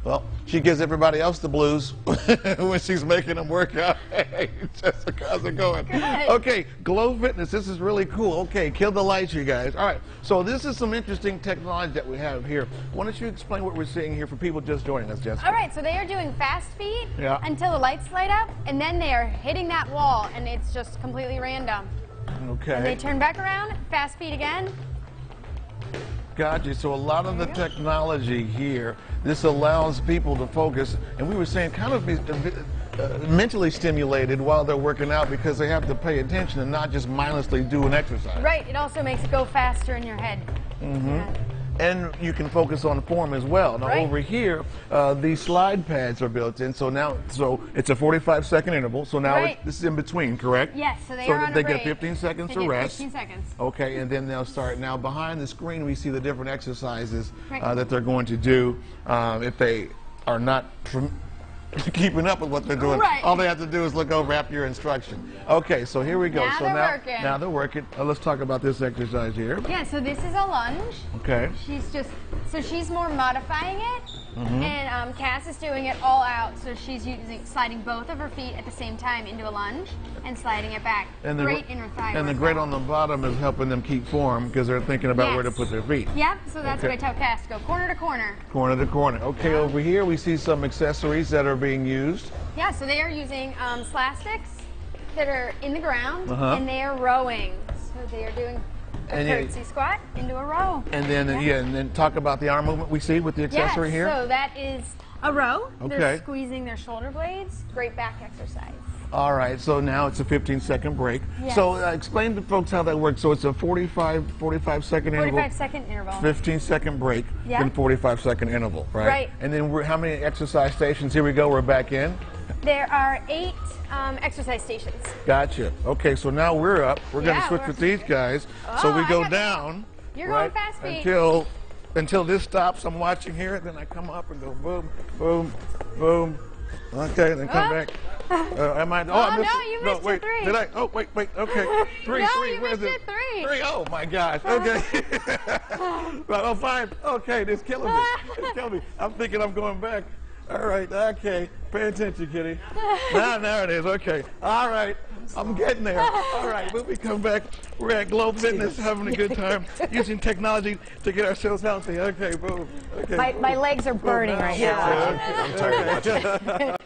Well, she gives everybody else the blues when she's making them work out. Hey, Jessica, how's it going? Good. Okay, Glow Fitness, this is really cool. Okay, kill the lights, you guys. All right, so this is some interesting technology that we have here. Why don't you explain what we're seeing here for people just joining us, Jessica? All right, so they are doing fast feet until the lights light up, and then they are hitting that wall, and it's just completely random. Okay. And they turn back around, fast feet again. Gotcha. So a lot of the technology here, this allows people to focus, and we were saying kind of be mentally stimulated while they're working out because they have to pay attention and not just mindlessly do an exercise. Right, it also makes it go faster in your head. And you can focus on form as well. Now over here, these slide pads are built in, so now it's a 45-second interval. So now this is in between, correct? Yes, so they are on a they break. get 15 seconds They to get rest. 15 seconds. Okay, and then they'll start. Now behind the screen, we see the different exercises that they're going to do if they are not keeping up with what they're doing. All they have to do is look over after your instruction. Okay, so here we go. Now so now they're working. Let's talk about this exercise here. Yeah, so this is a lunge. Okay. She's more modifying it, and Cass is doing it all out. So she's sliding both of her feet at the same time into a lunge and sliding it back. And great inner thigh. And the grate on the bottom is helping them keep form because they're thinking about where to put their feet. Yep, so that's what I tell Cass, go corner to corner. Corner to corner. Okay, over here we see some accessories that are being used. Yeah, so they are using slastics that are in the ground, and they are rowing. So they are doing a curtsy squat into a row. And then and then talk about the arm movement we see with the accessory here. So that is a row. Okay. They're squeezing their shoulder blades. Great back exercise. All right, so now it's a 15-second break. Yes. So explain to folks how that works. So it's a 45-second interval. 45-second interval. 15-second break, then 45-second interval, right? Right. And then how many exercise stations? Here we go, we're back in. There are 8 exercise stations. Gotcha. Okay, so now we're up. We're going to switch with these guys. So we go down. You're going fast feet. Until this stops. I'm watching here. Then I come up and go boom, boom, boom. Okay, then come back. I missed, no, you missed wait, 3. Did I? Oh, wait. Okay. 3. No, 3. you Where's missed it? 3. 3. Oh my gosh. Okay. Oh, 5. Okay, this is killing me. It's killing me. I'm thinking I'm going back. All right. Okay. Pay attention, kitty. Now it is. Okay. All right. I'm getting there. All right. When we come back, we're at Glow Fitness having a good time using technology to get ourselves healthy. Okay. Boom. Okay. My legs are burning right now. I'm tired.